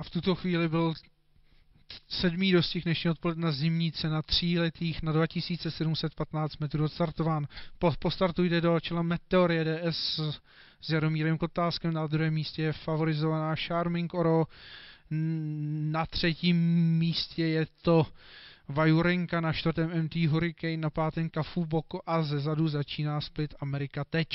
v tuto chvíli byl 7. dostih dnešního odpoledne na zimní cena 3letých na 2715 metrů odstartován. Po startu jde do čela Meteor JDS s Jaromírem Kotáskem, na druhém místě je favorizovaná Charming Oro, na 3. místě je to Vajurenka, na 4. MT Hurricane, na 5. Kafu Boko a zezadu začíná Split America Tech.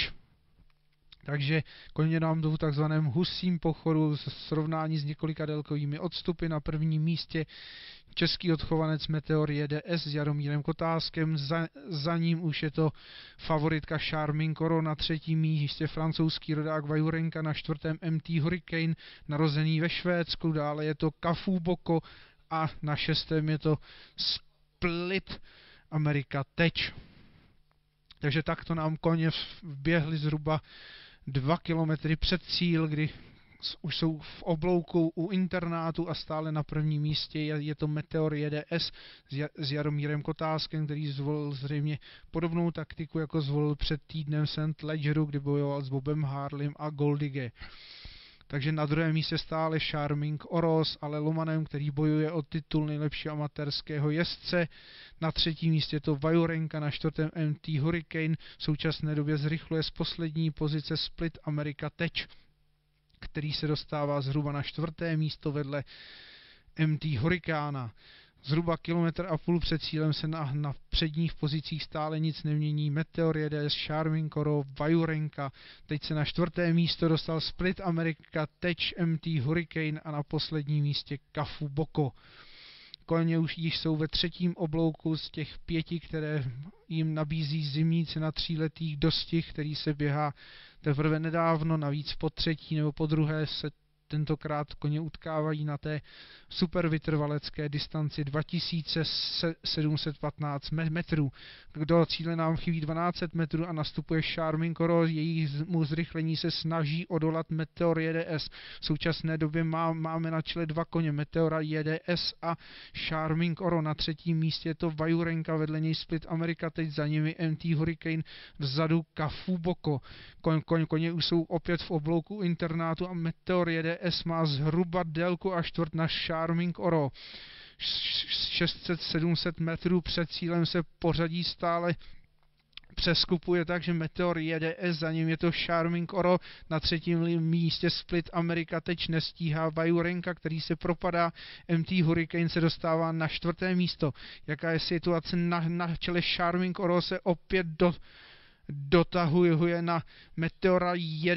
Takže koně nám jdou v takzvaném husím pochodu srovnání s několika délkovými odstupy. Na 1. místě český odchovanec Meteor JDS s Jaromírem Kotáskem, za ním už je to favoritka Charming Oro, na 3. místě francouzský rodák Vajurenka, na 4. MT Hurricane, narozený ve Švédsku, dále je to Kafu Boko a na 6. je to Split America Tech. Takže takto nám koně vběhli zhruba 2 kilometry před cíl, kdy už jsou v oblouku u internátu a stále na 1. místě je to Meteor JDS s Jaromírem Kotáskem, který zvolil zřejmě podobnou taktiku, jako zvolil před týdnem St. Ledgeru, kdy bojoval s Bobem Harleym a Goldige. Takže na 2. místě stále Charming Oro s Ale Lomanem, který bojuje o titul nejlepšího amatérského jezdce. Na 3. místě to Vajurenka, na 4. MT Hurricane. V současné době zrychluje z poslední pozice Split America Tech, který se dostává zhruba na 4. místo vedle MT Hurricana. Zhruba 1,5 kilometru před cílem se na předních pozicích stále nic nemění. Meteor JDS, Charming Oro, Vajurenka. Teď se na 4. místo dostal Split America Tech, MT Hurricane a na posledním místě Kafu Boko. Koně už již jsou ve 3. oblouku z těch 5, které jim nabízí zimní cena 3letých dostih, který se běhá teprve nedávno, navíc po 3. nebo po 2. se tentokrát koně utkávají na té super vytrvalecké distanci 2715 metrů. Do cíle nám chybí 1200 metrů a nastupuje Charming Oro, jejímu zrychlení se snaží odolat Meteor JDS. V současné době máme na čele 2 koně, Meteora JDS a Charming Oro. Na 3. místě je to Vajurenka, vedle něj Split America, teď za nimi MT Hurricane, vzadu Kafu Boko. Koně už jsou opět v oblouku internátu a Meteor JDS má zhruba délku a čtvrt na Charming Oro. 600-700 metrů před cílem se pořadí stále přeskupuje, takže Meteor JDS, za ním je to Charming Oro, na 3. místě Split America Tech nestíhá Vajurenka, který se propadá, MT Hurricane se dostává na 4. místo. Jaká je situace na čele? Charming Oro se opět dotahuje na Meteora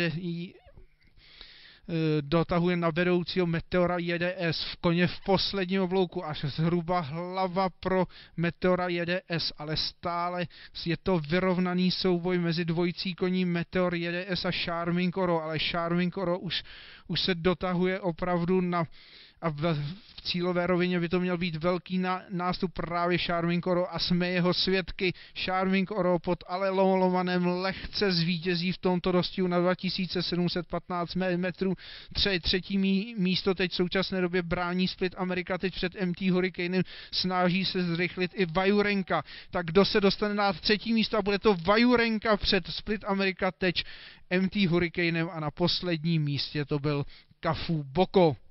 dotahuje na vedoucího Meteora JDS. V koně v posledním oblouku až zhruba hlava pro Meteora JDS, ale stále je to vyrovnaný souboj mezi dvojicí koní Meteor JDS a Charming Oro, ale Charming Oro už se dotahuje opravdu a v cílové rovině by to měl být velký nástup právě Charming Oro a jsme jeho svědky. Charming Oro pod Ale Lomanem lehce zvítězí v tomto dostihu na 2715 metrů. 3. místo teď v současné době brání Split America teď před MT Hurricanem, snaží se zrychlit i Vajurenka. Tak kdo se dostane na 3. místo a bude to Vajurenka před Split America teď MT Hurricanem a na posledním místě to byl Kafu Boko.